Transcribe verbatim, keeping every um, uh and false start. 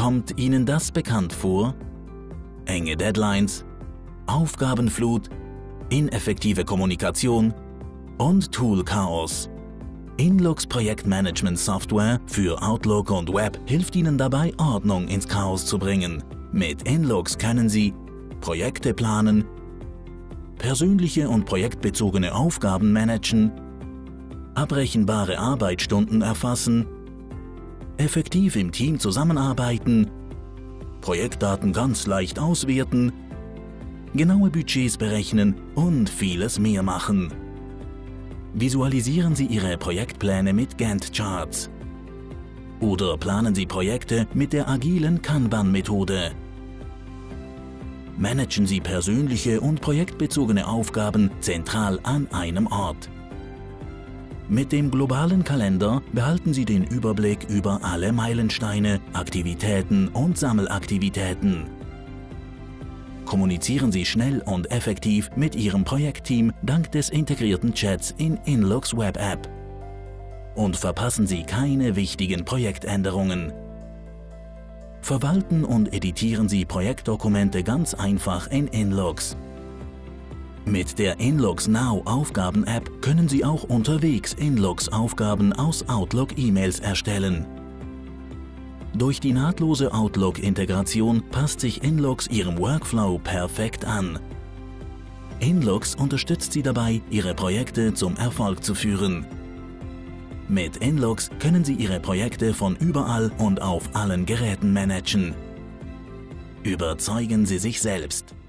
Kommt Ihnen das bekannt vor? Enge Deadlines, Aufgabenflut, ineffektive Kommunikation und Tool-Chaos. Inlooks Projektmanagement-Software für Outlook und Web hilft Ihnen dabei, Ordnung ins Chaos zu bringen. Mit Inlooks können Sie Projekte planen, persönliche und projektbezogene Aufgaben managen, abrechenbare Arbeitsstunden erfassen, effektiv im Team zusammenarbeiten, Projektdaten ganz leicht auswerten, genaue Budgets berechnen und vieles mehr machen. Visualisieren Sie Ihre Projektpläne mit Gantt-Charts. Oder planen Sie Projekte mit der agilen Kanban-Methode. Managen Sie persönliche und projektbezogene Aufgaben zentral an einem Ort. Mit dem globalen Kalender behalten Sie den Überblick über alle Meilensteine, Aktivitäten und Sammelaktivitäten. Kommunizieren Sie schnell und effektiv mit Ihrem Projektteam dank des integrierten Chats in Inlooks Web App. Und verpassen Sie keine wichtigen Projektänderungen. Verwalten und editieren Sie Projektdokumente ganz einfach in Inlooks. Mit der Inlooks Now Aufgaben-App können Sie auch unterwegs Inlooks-Aufgaben aus Outlook-E-Mails erstellen. Durch die nahtlose Outlook-Integration passt sich Inlooks Ihrem Workflow perfekt an. Inlooks unterstützt Sie dabei, Ihre Projekte zum Erfolg zu führen. Mit Inlooks können Sie Ihre Projekte von überall und auf allen Geräten managen. Überzeugen Sie sich selbst.